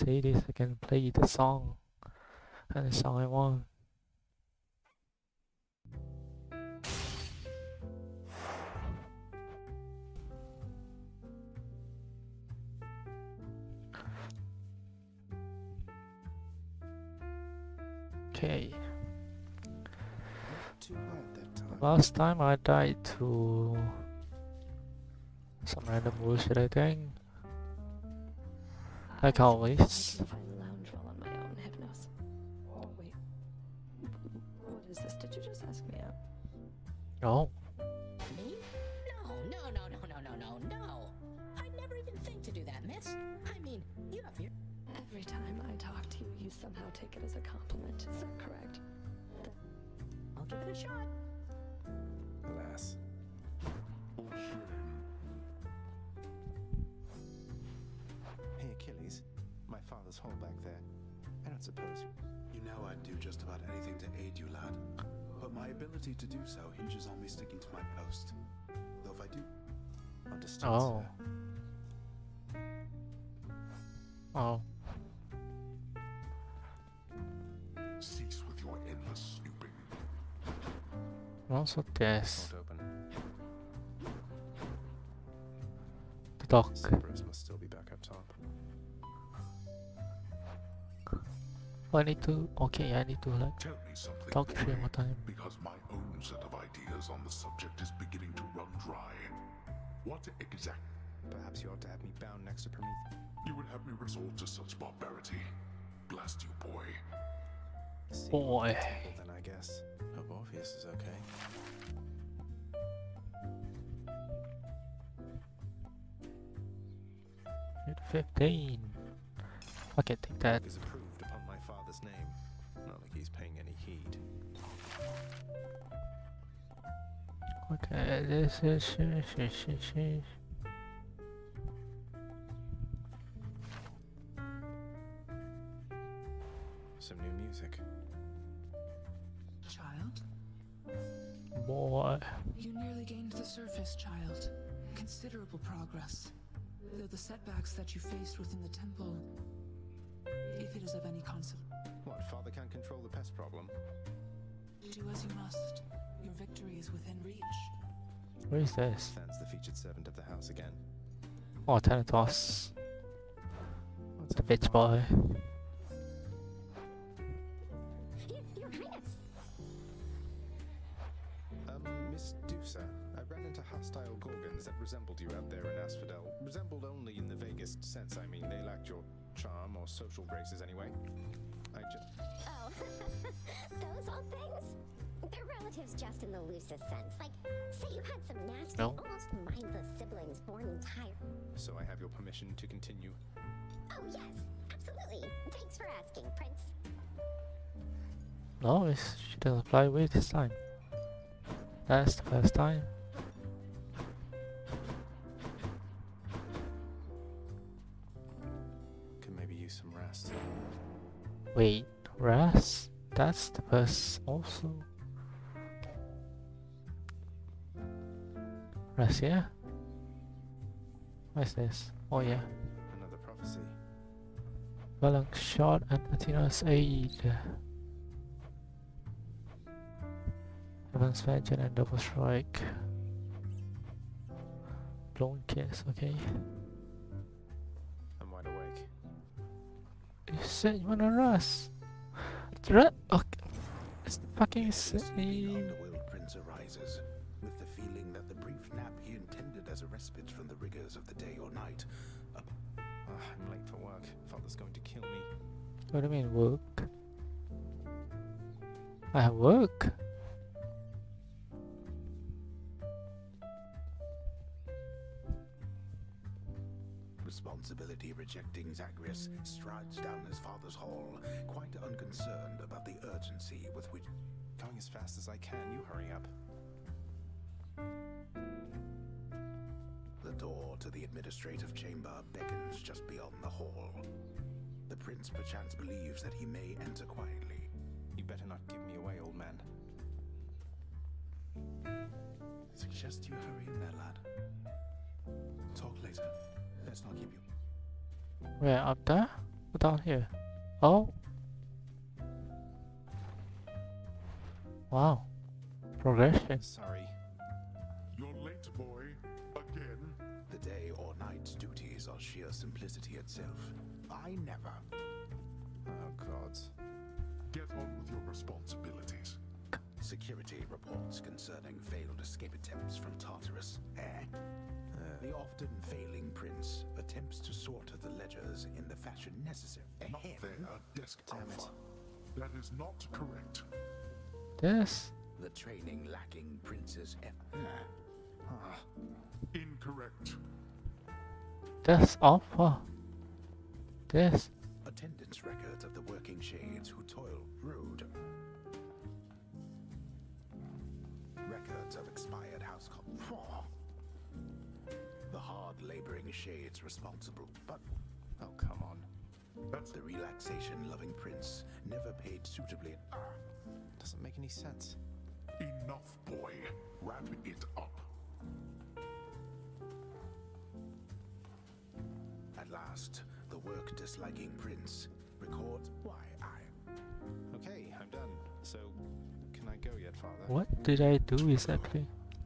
say this, I can play the song, and the song I want. Okay. Not too bad that time. Last time I died to some random bullshit, I think. Like always. I can find the lounge well on my own, Hypnos. Oh, wait. What is this? Did you just ask me out? Oh. Me? No. I'd never even think to do that, miss. I mean, you have your... Every time I talk to you, you somehow take it as a compliment. Is that correct? I'll give it a shot. Alas. Hey, Achilles. My father's hole back there. I don't suppose... You know I'd do just about anything to aid you, lad. But my ability to do so hinges on me sticking to my post. Though if I do... Understood, Oh. sir. Oh. Cease with your endless snooping. Also this. Won't open. The dock. Cerberus must still be back up top. I need to... Okay, I need to like Tell me something, talk boy, 3 more time. because my own set of ideas on the subject is beginning to run dry. What exact... Perhaps you ought to have me bound next to Prometheus. You would have me resort to such barbarity? Blast you, boy. Boy. Temple, then, I guess. Hope Orpheus is okay. Hit 15. Okay, take that. Is approved upon my father's name. Not like he's paying any heed. Okay, this is... Some new music. Child, Boy. you nearly gained the surface, child. Considerable progress. Though the setbacks that you faced within the temple, if it is of any consequence, What, father can't control the pest problem? do as you must. Your victory is within reach. Where is this? Than's the featured servant of the house again. Oh, Thanatos. What's The up, bitch Mom? boy. Your Highness. Miss Dusa, I ran into hostile gorgons that resembled you out there in Asphodel. Resembled only in the vaguest sense, I mean. They lacked your charm or social graces anyway. I just... Oh, those old things? They're relatives just in the loosest sense. Like, say you had some nasty, No. almost mindless siblings born entire... So I have your permission to continue. Oh, yes, absolutely. Thanks for asking, Prince. No, she doesn't fly away this time. That's the first time. Could maybe use some rest. Wait, Ras? That's the first also. Ras here? What is this? Oh yeah. Another prophecy. Well shot and Athena's aid. Heaven's Vengeance and Double Strike. Blown Kiss, okay. I'm wide awake. You said you wanna Ras? Okay. It's the fucking This same. underworld prince arises, with the feeling that the brief nap he intended as a respite from the rigors of the day or night. I'm late for work. Father's going to kill me. What do you mean work? I have work? Responsibility rejecting Zagreus strides down his father's hall, quite unconcerned about the urgency with which... Going as fast as I can. You hurry up. The door to the administrative chamber beckons just beyond the hall. The prince perchance believes that he may enter quietly. You better not give me away, old man. Suggest you hurry in there, lad. Talk later. Let's not keep you. Where, up there? Down here. Oh. Wow. Progression. Sorry. You're late, boy. Again. The day or night duties are sheer simplicity itself. I never. Oh, God. Get on with your responsibilities. Security reports concerning failed escape attempts from Tartarus. The often failing prince attempts to sort the ledgers in the fashion necessary. Not there, Desk Damn it. Alpha. That is not correct. This. The training lacking prince's Incorrect. This alpha. This. attendance records of the working shades who toil rude. Records of expired house the hard laboring shades responsible, but Oh, come on. That's the relaxation loving prince never paid suitably. Doesn't make any sense. enough, boy. Wrap it up. At last, the work disliking prince records why I. Okay, I'm done. So, can I go yet, Father? What did I do exactly?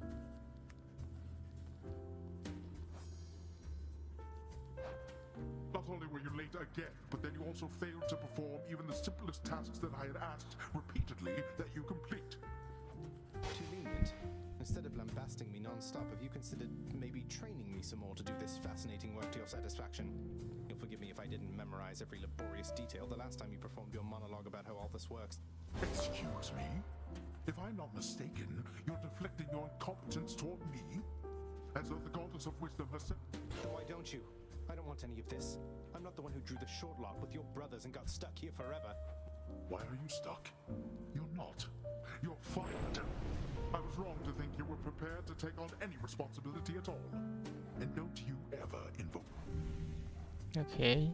Not only were you late again, but then you also failed to perform even the simplest tasks that I had asked repeatedly that you complete. Too lenient. Instead of lambasting me non-stop, have you considered maybe training me some more to do this fascinating work to your satisfaction? You'll forgive me if I didn't memorize every laborious detail the last time you performed your monologue about how all this works. Excuse me? If I'm not mistaken, you're deflecting your incompetence toward me? As though the goddess of wisdom herself. Why don't you? I don't want any of this. I'm not the one who drew the short lock with your brothers and got stuck here forever. Why are you stuck? You're not. You're fired. I was wrong to think you were prepared to take on any responsibility at all. And don't you ever invoke. Okay.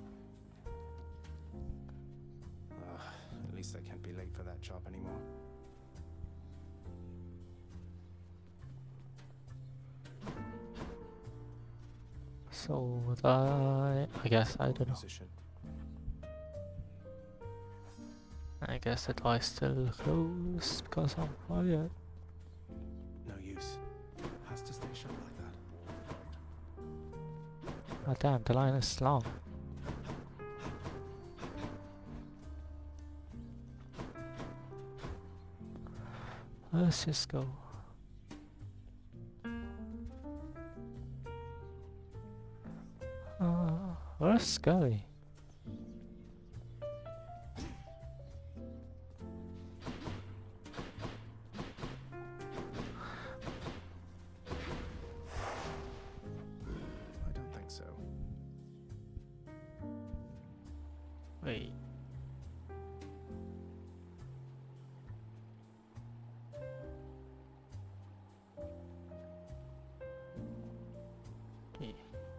At least I can't be late for that job anymore. So I guess I don't know. Position. I guess the door is still closed because I'm fired. No use. Has to stay shut like that. Oh damn, the line is long. Let's just go. Where's Scully? I don't think so. Wait. Okay.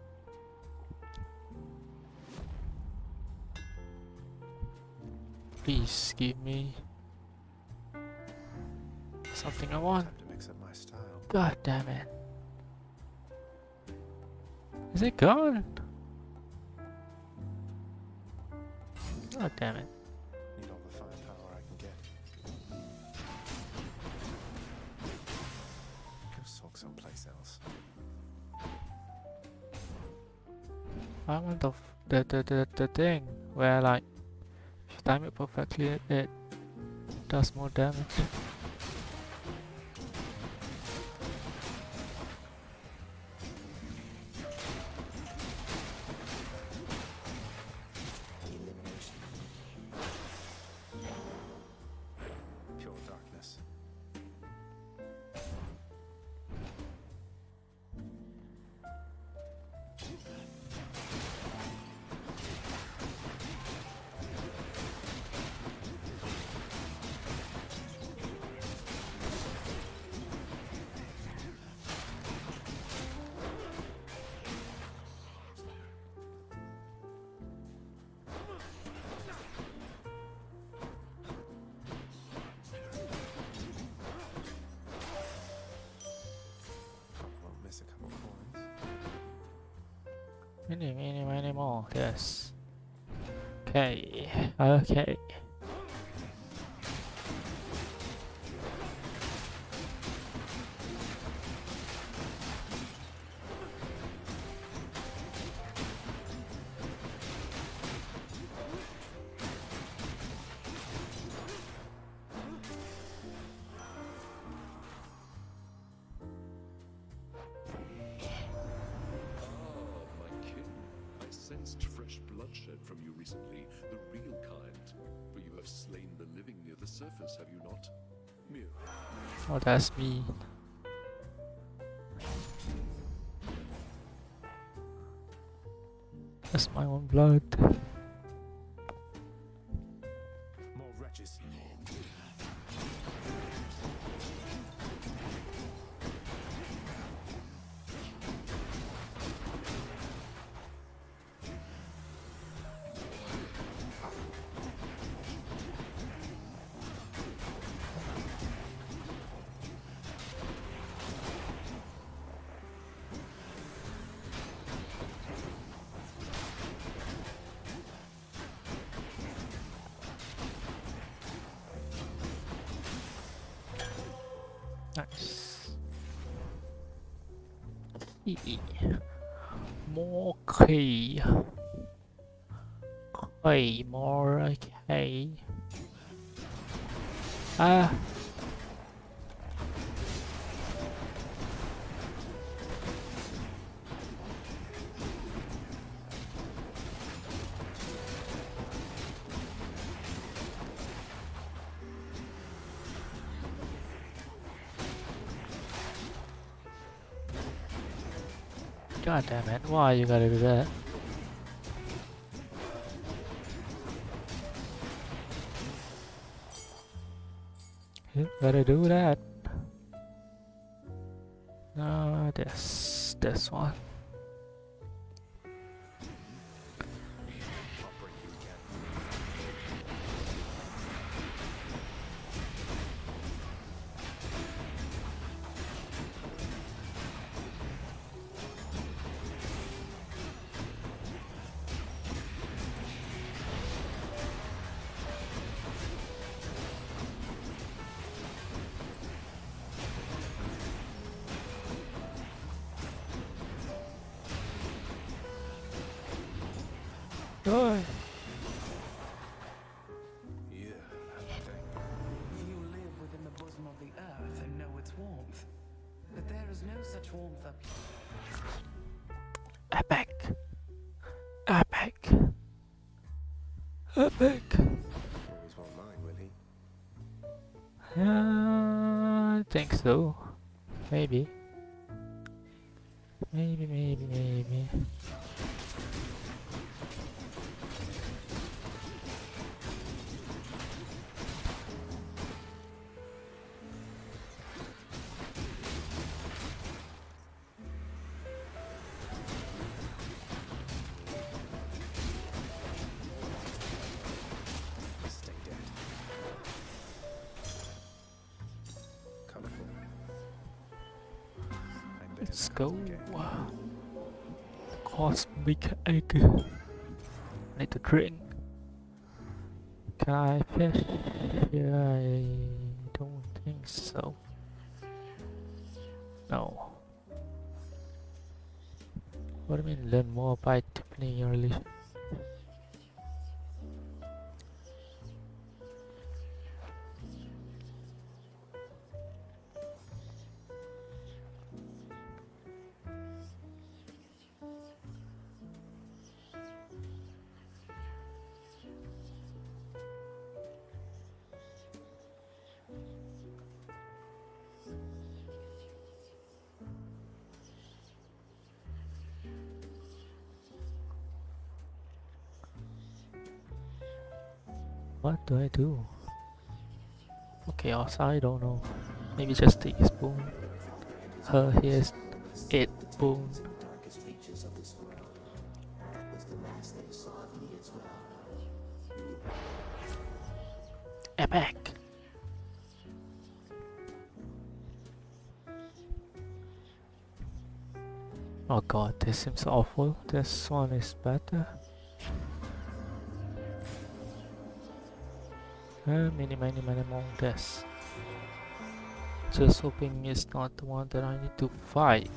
Please give me something I want. Time to mix up my style. God damn it. Is it gone? God damn it. Need all the firepower I can get. Go sulk someplace else. I want the thing where like if you time it perfectly it does more damage. Pure darkness. Won't miss a couple points. Many more. Yes. Okay, okay. My kin, I sensed fresh bloodshed from you recently, the real kind. For you have slain the living near the surface, have you not? Mew. Oh, that's me. That's my own blood. More wretches. Nice. More key. Okay, more okay. Ah. God damn it, why you gotta do that? You gotta do that. No, this one. I'll break you again. Oh. Yeah, that thing. You live within the bosom of the earth and know its warmth. But there is no such warmth up Epic. Epic. Epic. Always won't mind, will he? I think so. Maybe. Maybe. Stay dead. Colorful. Let's go. Cosmic egg. Need to drink. Can I fish? Yeah, I don't think so. No. What do you mean learn more by Tiffany early? What do I do? Okay, also I don't know. Maybe just the spoon. Here's it spoon. Epic. Oh god, this seems awful. This one is better. Many more this. Just hoping it's not the one that I need to fight.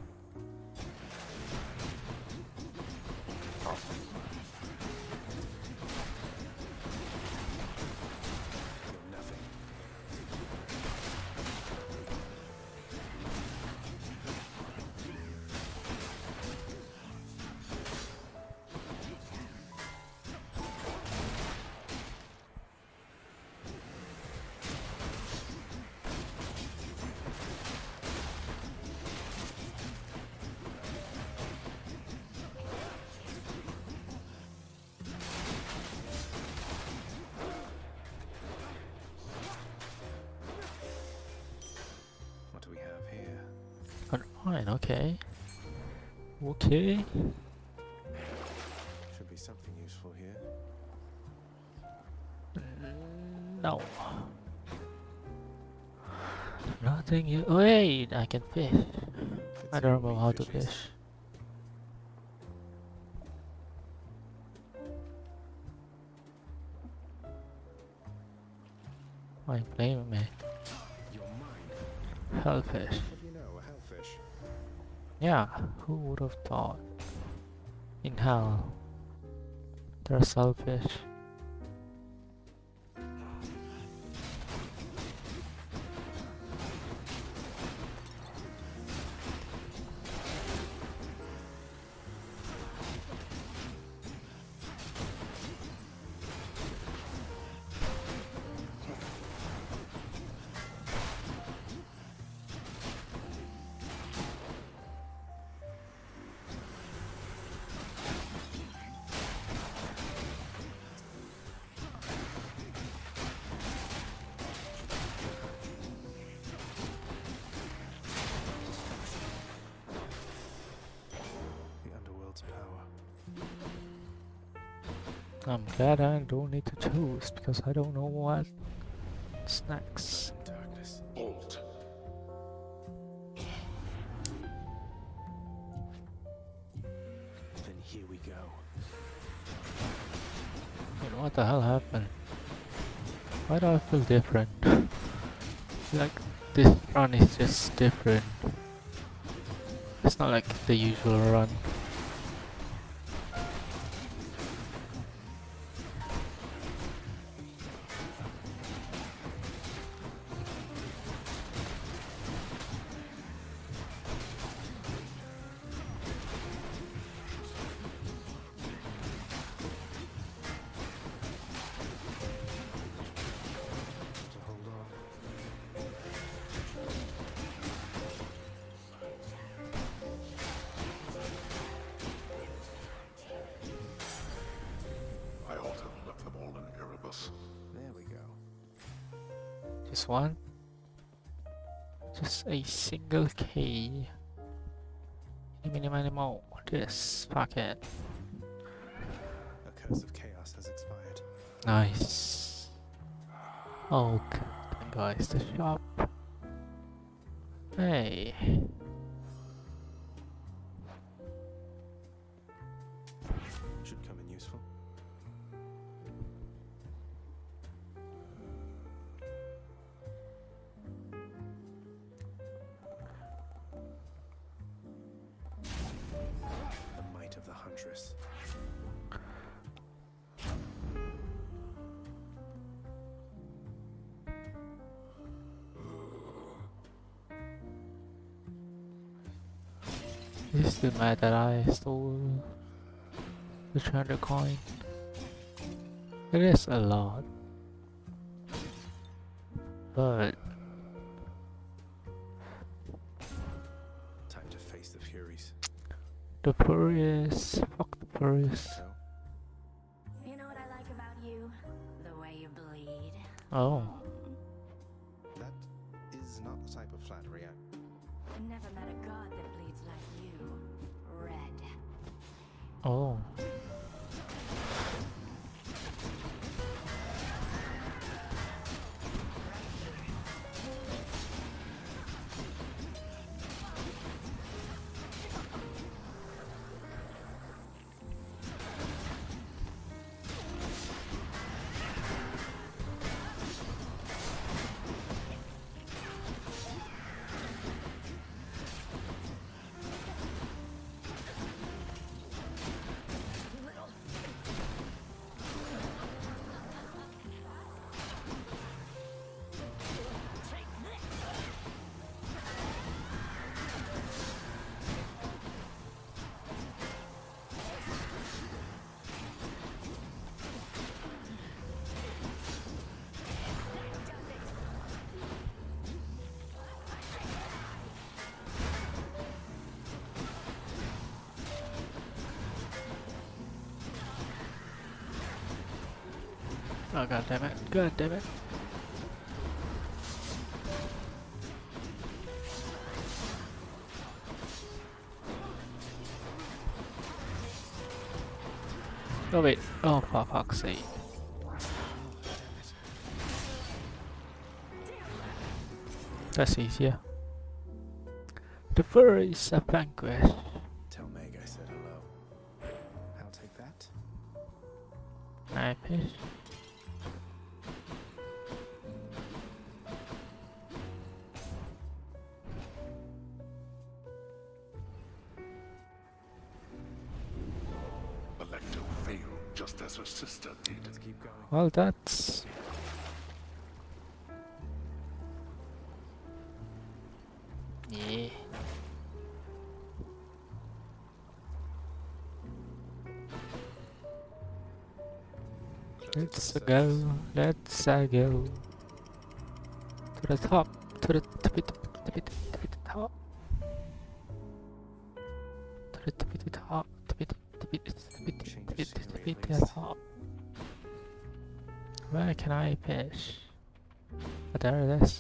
What do we have here? Fine, okay. Okay. Should be something useful here. No. Nothing you. Wait, I can fish. I don't know how to fish. Why playing with me? You're mine. Hellfish. What do you know? A hellfish. Yeah, who would have thought? In hell, there's hellfish. I'm glad I don't need to choose because I don't know what's next. Darkness. Bolt. Then here we go. Wait, what the hell happened? Why do I feel different? Like this run is just different. It's not like the usual run. To hold on. I ought to have left them all in Erebus. There we go. Just one? Just a single key. Many more. This packet. A curse of chaos has expired. Nice. Oh, guys, the shop. Hey. Should come in useful. The might of the huntress. He's still mad that I stole the 300 coin. It is a lot. But Time to face the furies. the Furious. Fuck the Furious. So, You know what I like about you? The way you bleed. Oh. that is not the type of flattery I... Never met a god that bleeds like you. Red. Oh. Oh god damn it, god damn it. Oh wait, oh for fuck's sake. That's easier. The furries are vanquished. Tell Meg I said hello. I'll take that. I fish. Alecto failed just as her sister did. Let's keep going. Well, that's... yeah. Let's go, let's go to the top, to the tippy top, to the tippy top, tippy top. Where can I fish? Oh, there it is.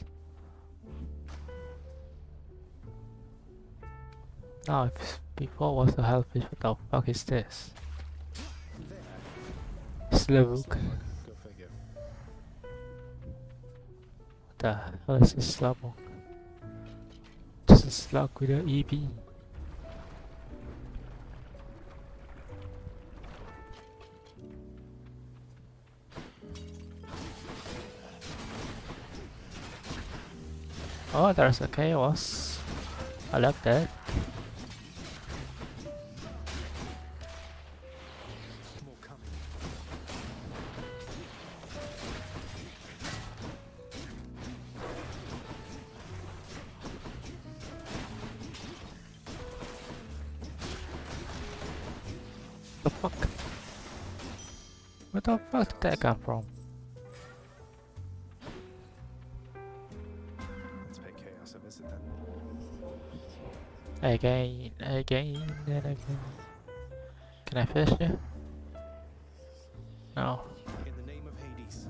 Now, if before was the hellfish, what the fuck is this? Slug. Go figure. What the hell is this slug? Just a slug with an EB. Oh, there's a chaos. I like that. More coming. The fuck? Where the fuck did that come from? Let's pay Chaos a visit then. Again, again, and again. Can I fish you? No. In the name of Hades.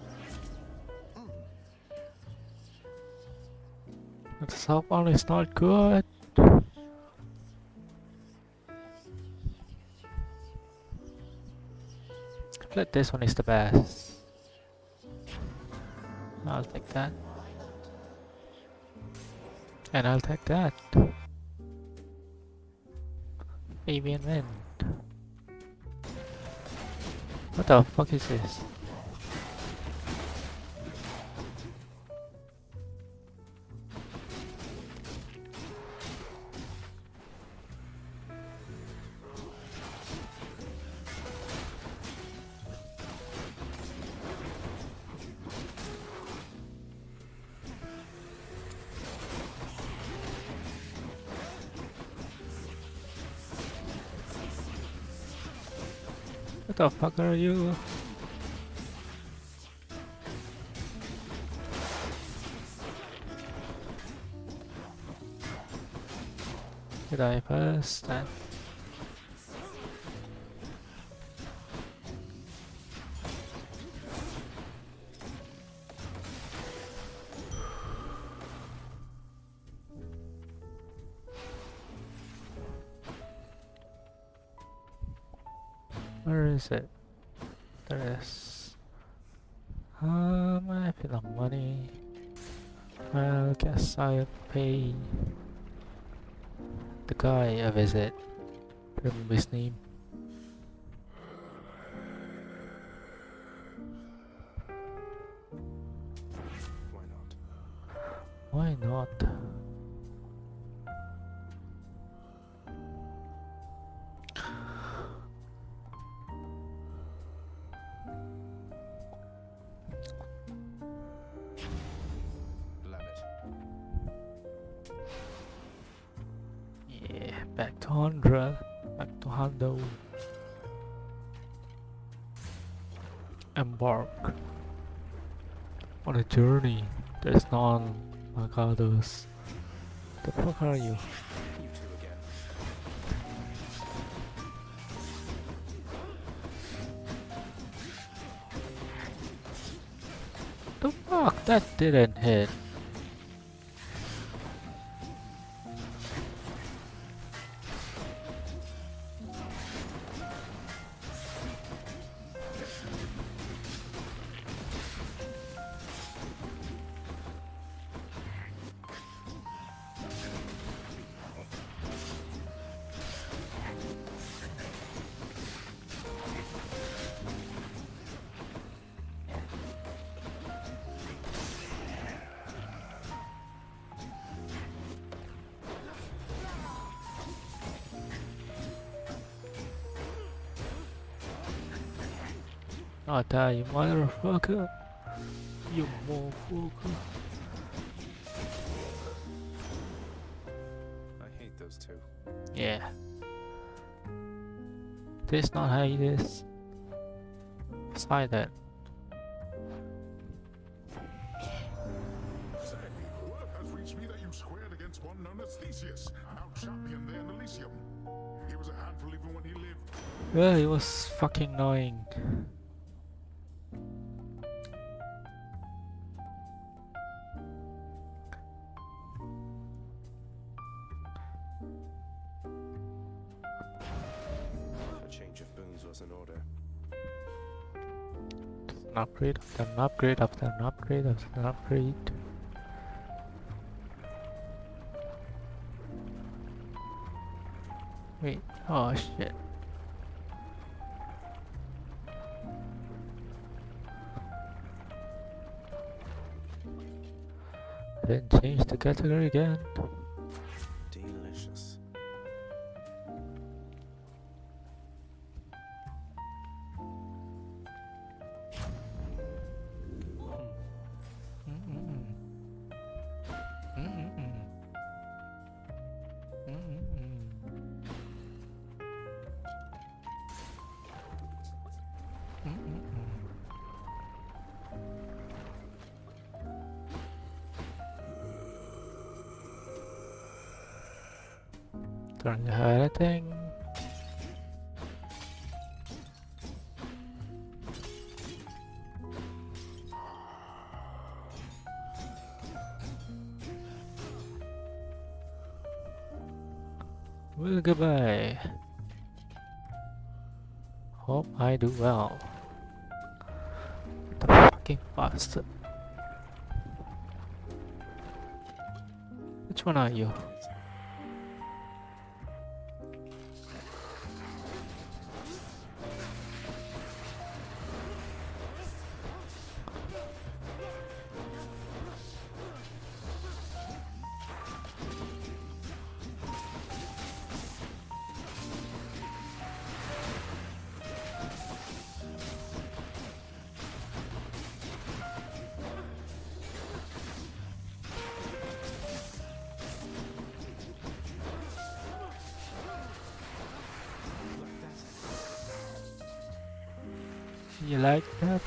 The top one is not good. I feel like this one is the best. I'll take that. And I'll take that. Avian wind. What the fuck is this? What the fuck are you? Did I first then? Where is it? There is. I feel like money. Well, guess I'll pay the guy a visit. Remember his name? Why not? Why not? Love it. Yeah, back to Hondra. Back to Hondo. Embark on a journey that's none like others. The fuck are you? You two again. The fuck? That didn't hit. Oh, die, you motherfucker! You motherfucker! I hate those two. Yeah. This not how it is. Beside that. Say, word has reached me that you squared against one known as Theseus, our champion there in Elysium. He was a handful even when he lived. Well, it was fucking annoying. A change of boons was in order. An upgrade after an upgrade after an upgrade after an upgrade. Wait, oh shit. Then change the category again. Delicious. Don't you have anything? Well, goodbye. Hope I do well. The fucking bastard. Which one are you? You like that?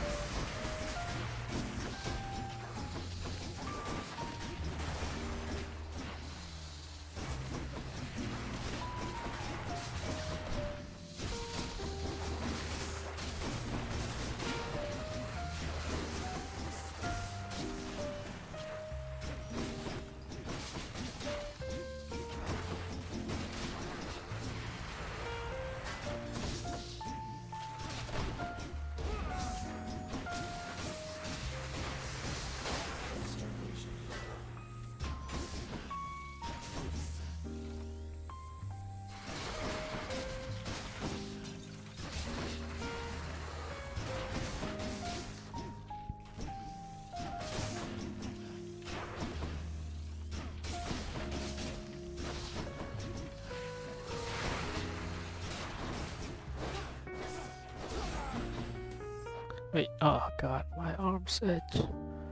Wait, oh god, my arm's itch.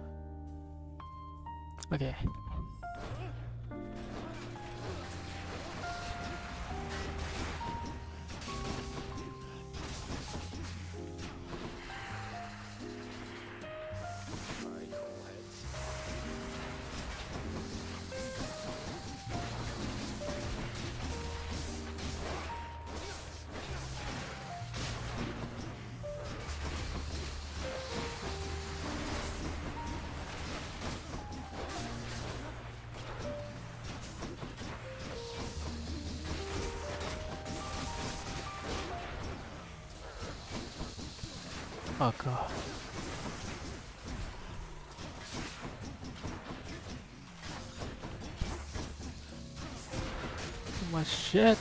Okay. Oh god. Too much shit.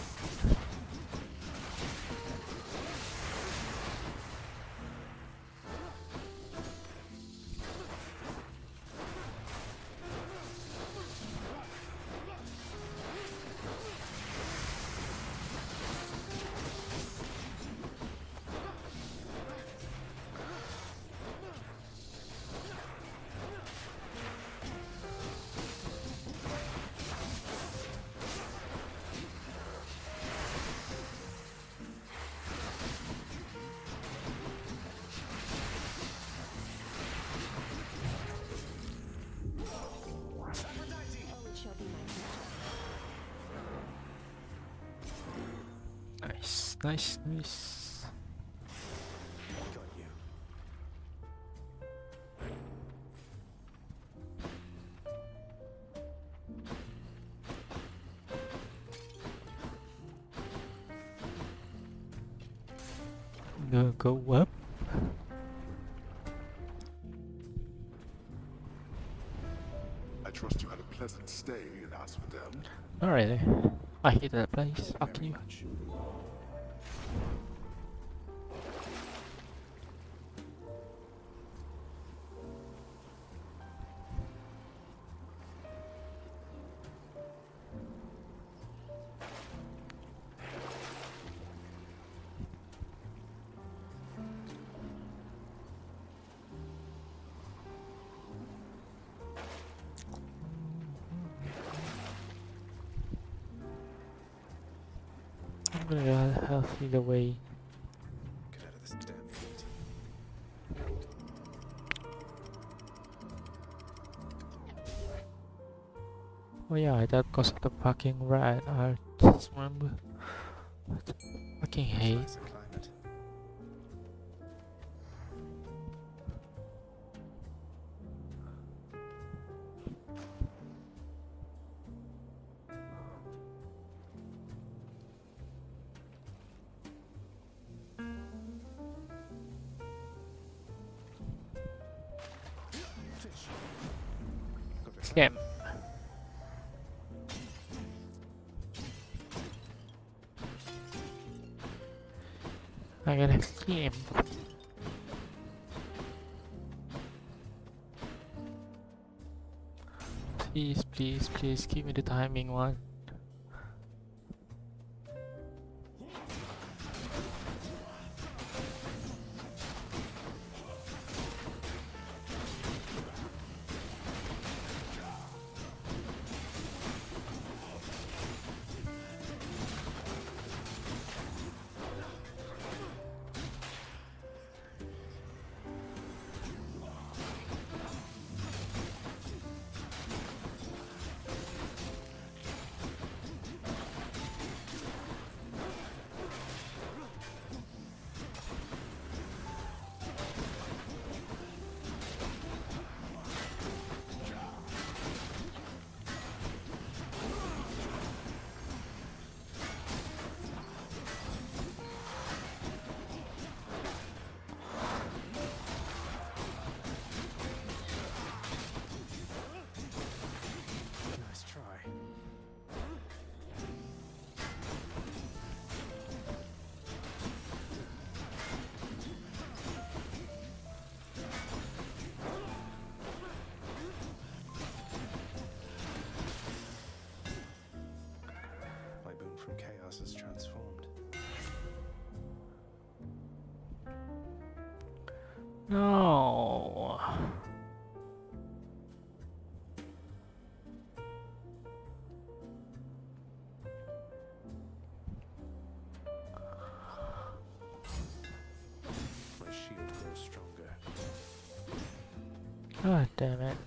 Nice, nice, nice. Got you. Go up. I trust you had a pleasant stay in Asphodel. Not really. I hate that place. Fuck you. I'm gonna go health either way. Get out of this damn heat. Oh yeah, that because of the fucking rat. I just remember. I fucking hate. Nicer climate. Fish. Got a Scam. I got a scam. Please, please, please give me the timing one. Nice try. My boon from chaos is transformed. No. My shield grows stronger. God damn it.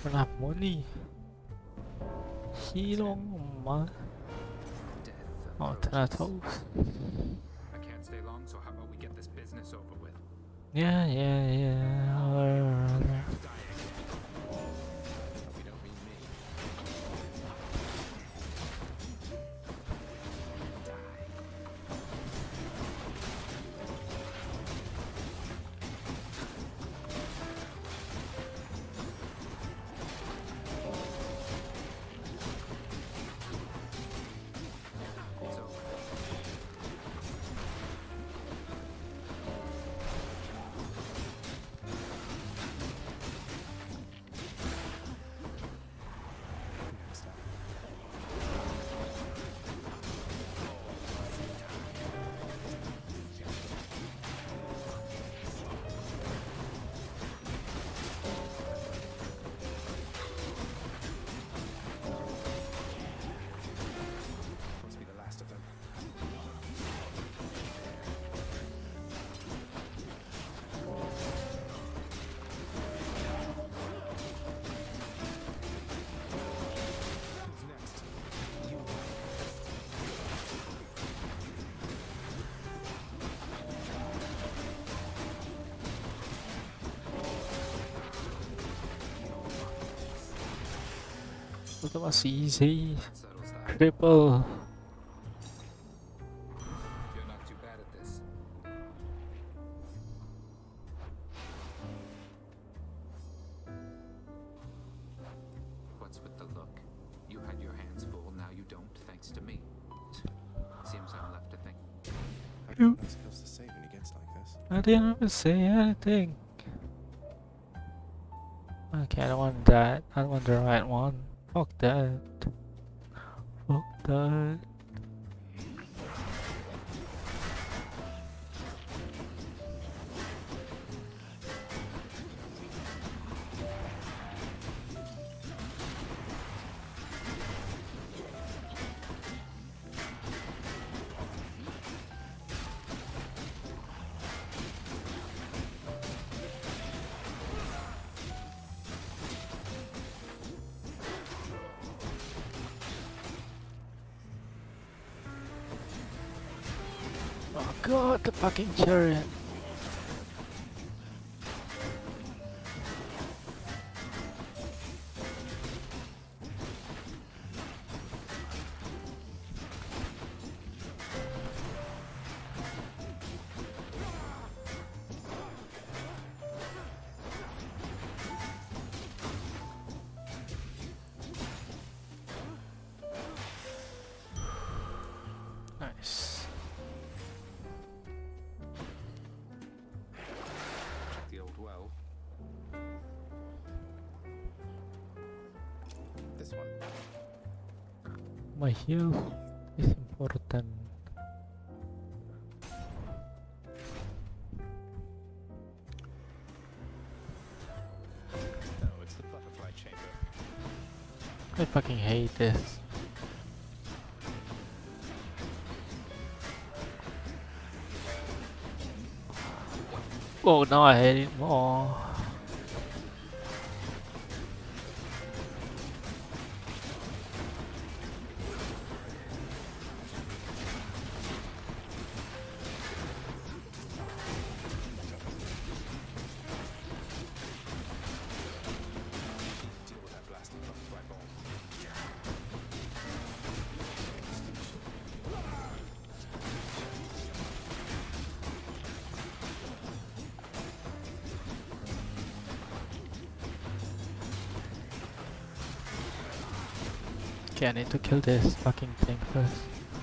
don't have money. Silong man. Oh, Thanatos. I can't stay long, so how about we get this business over with? Yeah. Must be the last of them. Who's next? You. That was easy. That settles that. Triple. You're not too bad at this. What's with the look? You had your hands full, now you don't, thanks to me. Seems I'm left to think. How come you're not supposed to say when he gets like this? I didn't even say anything. Okay, I don't want that. I don't want the right one. Fuck that. Fuck that. Oh god, the fucking chariot. Nice. Check the old well. This one. My health is important. No, it's the butterfly chamber. I fucking hate this. Oh, now I hate it more. Deal with that blasting butterfly ball. Okay, I need to kill this fucking thing first.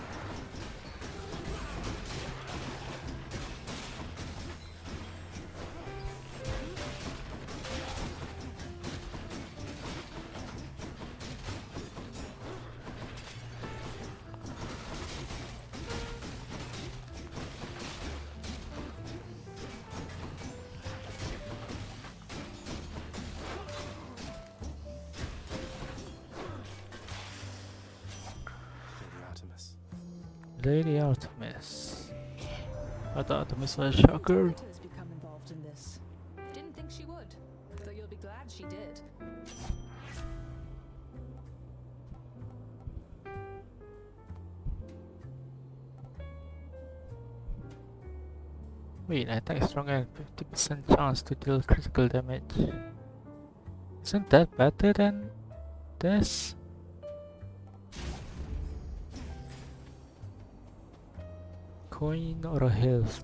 Lady Artemis. I thought Artemis was a shocker. Has become involved in this. Didn't think she would, though you'll be glad she did. Wait, attack stronger and 50% chance to deal critical damage. Isn't that better than this? Coin or a health?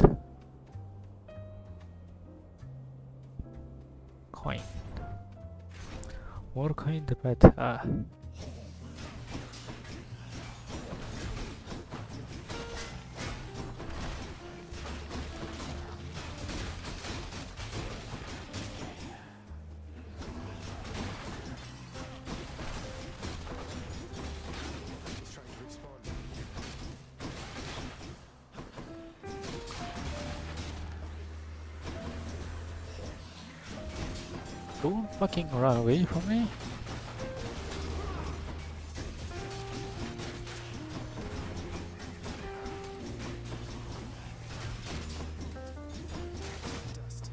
Coin. More coin the better. He's trying to respawn. Don't fucking run away from me. Dust.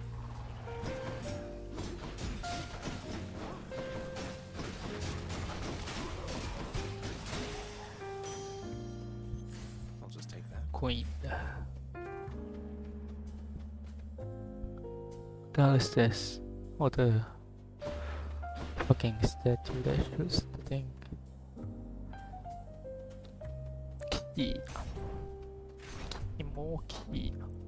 I'll just take that. Queen. The hell is this? Oh, the fucking statue that shoots the thing. Key. More key.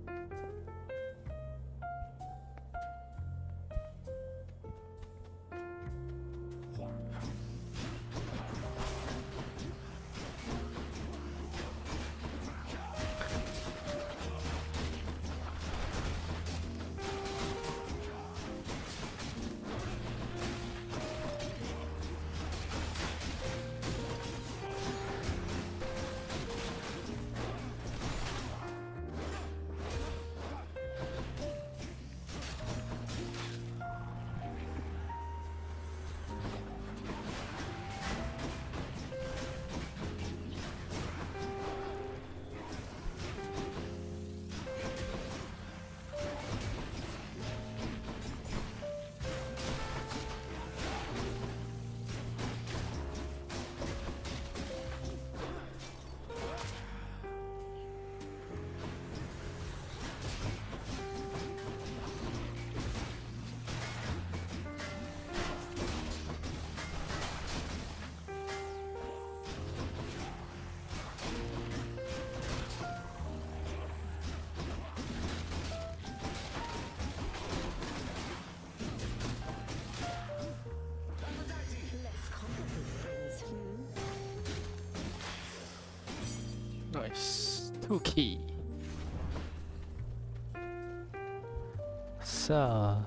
Less complicated things, Nice. 2 key. So,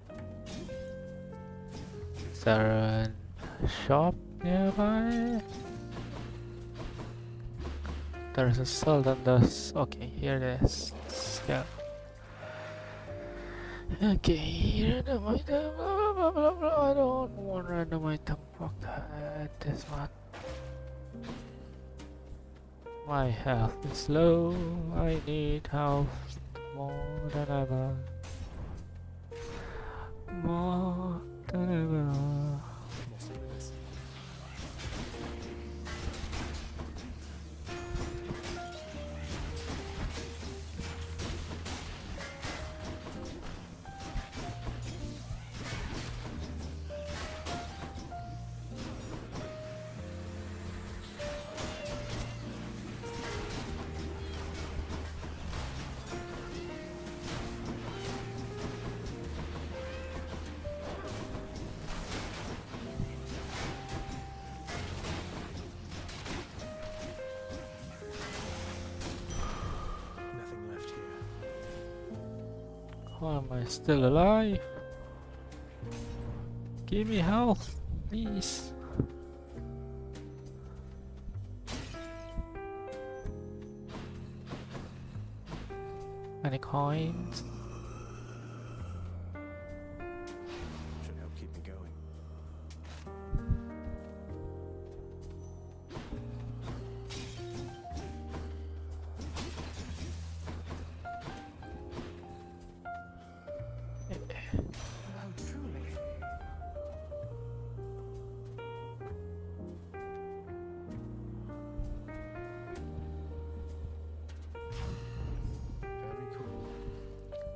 is there a shop nearby? There's a cell that does. Okay, here it is. Yeah. Okay, random item. Blah, blah, blah, blah. I don't want random item. Fuck that. This one. My health is low. I need health more than ever. More than ever. Let's do this. Nothing left here. Why am I still alive? Give me health, please. Any coins? Should help keep me going.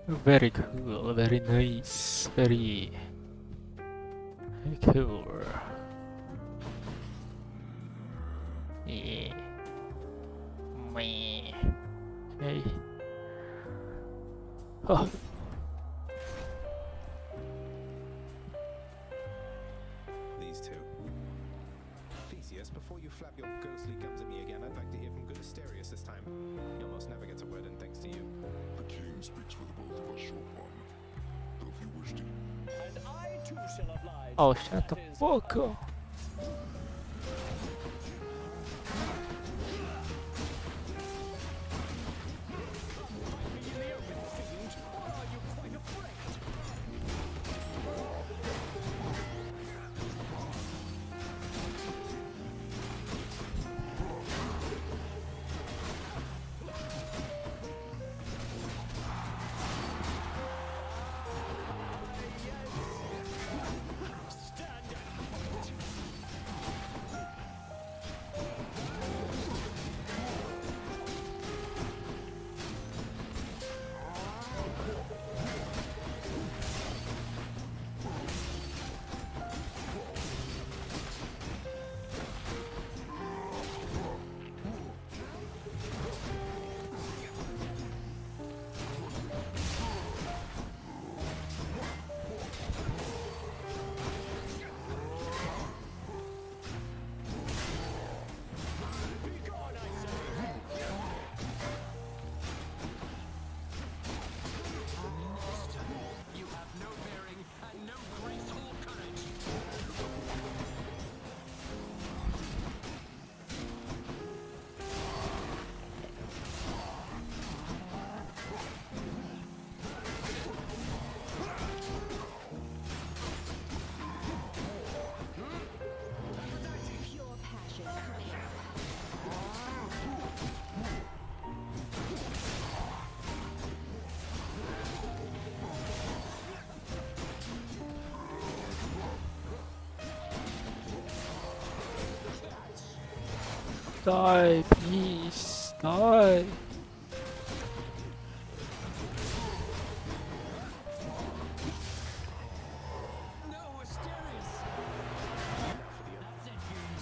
Very cool, very nice, very cool. Yeah. Me. Okay. Oh. These two. Theseus, before you flap your ghostly gums at me again, I'd like to hear from good Asterius this time. He almost never gets a word in thanks to you. The king speaks for the both of us, short one. Though if you wish to. And I too shall oblige. Oh, shut the fuck up. Die, please, die. No, Asterius! That's it, fiend.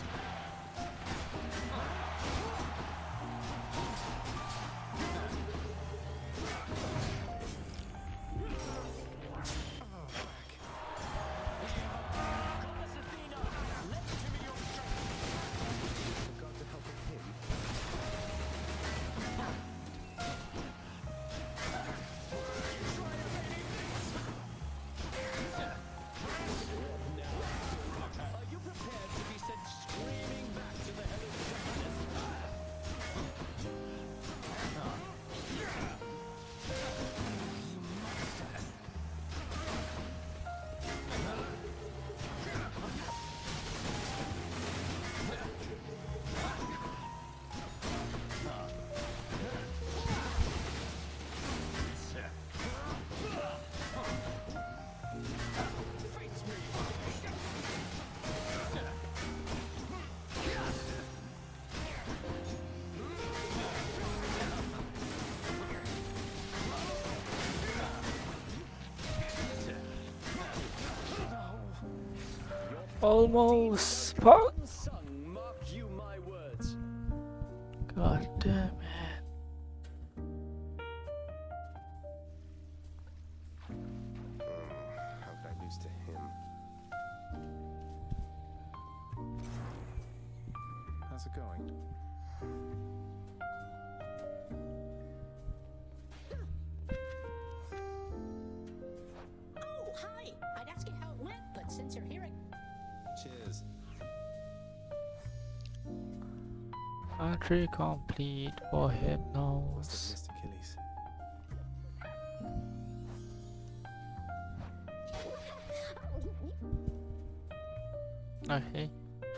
Goddess Athena, lend to me your strength. The gods are helping him. Are you prepared to be sent screaming back to the hellish Almost. Fuck. unsung, mark you my words. God damn it. How could I lose to him? How's it going? Oh, hi! I'd ask you how it went, but since you're here, Cheers. Entry complete for Must Hypnos. have missed Achilles. Okay.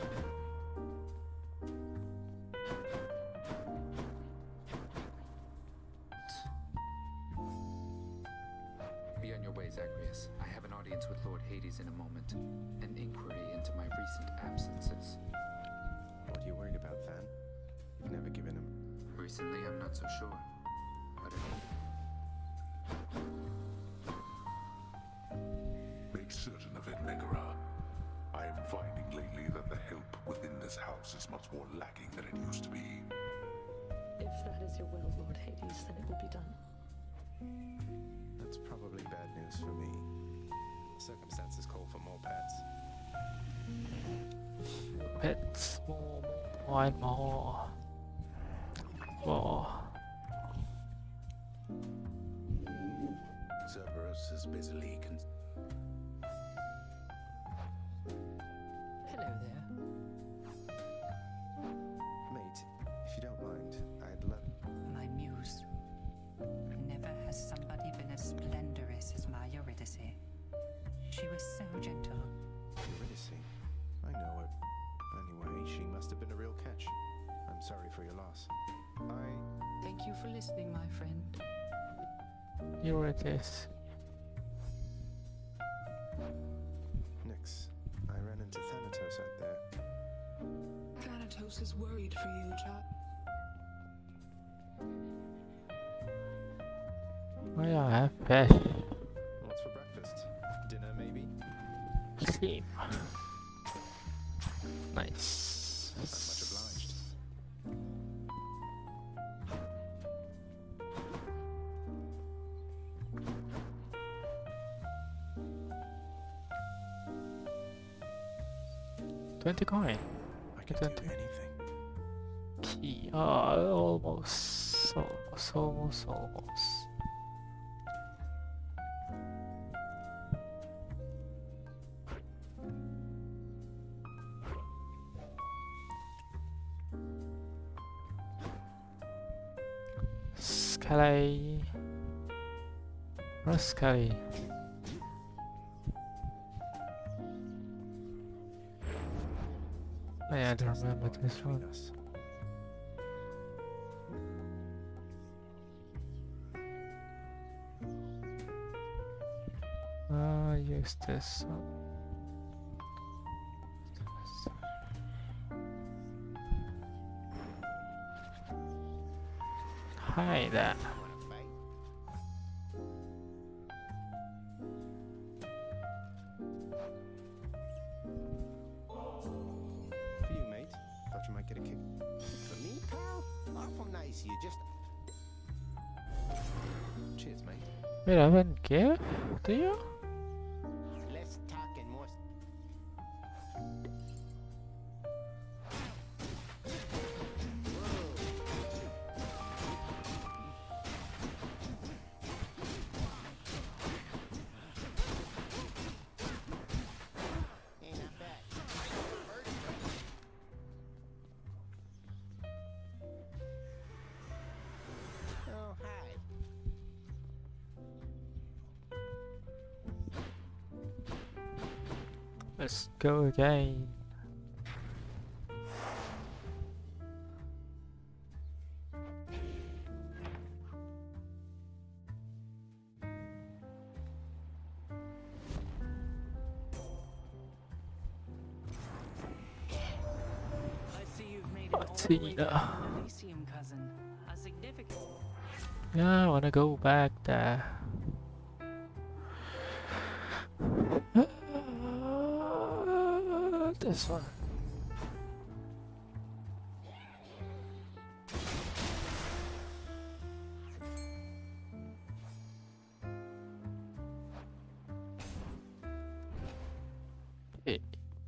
Be on your way, Zagreus. I have an audience with Lord Hades in a moment. An inquiry into my recent absences. What are you worried about, Van? You've never given him. Recently, I'm not so sure. But make certain of it, Megara. I am finding lately that the help within this house is much more lacking than it used to be. If that is your will, Lord Hades, then it will be done. That's probably bad news for me. Circumstances call for more pets. Pets, more and more. More. Cerberus is busily Hello there. Mate, if you don't mind, I'd love... My muse. Never has somebody been as splendorous as my Eurydice. She was so gentle. Eurydice? I know her. Anyway, she must have been a real catch. I'm sorry for your loss. Thank you for listening, my friend. Eurydice. Nix, I ran into Thanatos out there. Thanatos is worried for you, child. Oh yeah, I have fish. What's for breakfast? Dinner, maybe? Sleep. Nice. Much obliged. $20. I can do anything. Key. Almost. Almost. Skelly. Where's Skelly? Oh yeah, I don't remember this one. Use this one. Hi there. For you, mate. Thought you might get a kick. For me, pal? Awful nice of you. Just... Cheers, mate. Wait, I haven't give? Do you? less talk and more... Hey, not bad. Oh, hi. Let's go again. I see you've made it all Let's the see way now. back to Elysium, cousin. A significant... Yeah, I wanna go back there. This one. Hey.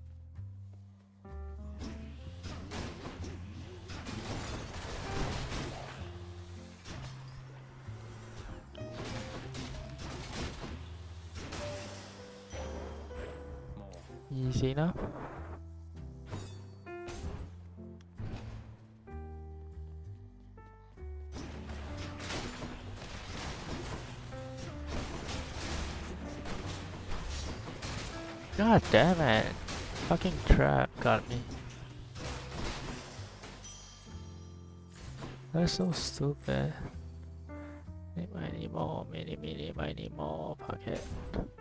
Easy enough. God damn it. Fucking trap got me. That's so stupid. Mini more, mini more pocket.